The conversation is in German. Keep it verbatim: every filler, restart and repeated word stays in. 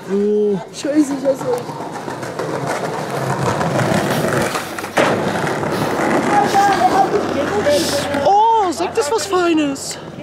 Oh. Scheiße, ich hasse euch. Oh, Sekt ist was Feines.